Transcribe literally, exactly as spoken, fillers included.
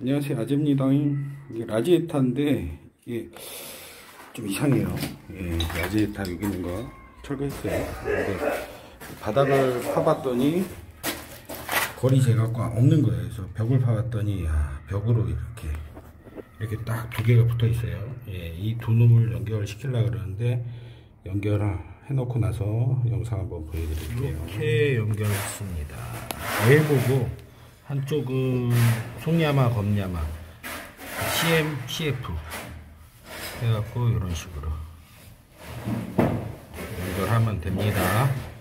안녕하세요, 아재입니다. 이게 라지에타인데 이게 좀 이상해요. 예, 라지에타 여기 있는 거 철거했어요. 근데 바닥을 파봤더니 거리 제각과 없는 거예요. 그래서 벽을 파봤더니 아, 벽으로 이렇게 이렇게 딱 두 개가 붙어 있어요. 예, 이 두 놈을 연결시키려고 그러는데 연결해 놓고 나서 영상 한번 보여드릴게요. 이렇게 연결했습니다. 엘보고 한쪽은 송야마, 검야마, 씨엠, 씨에프 해갖고 이런 식으로 연결하면 됩니다.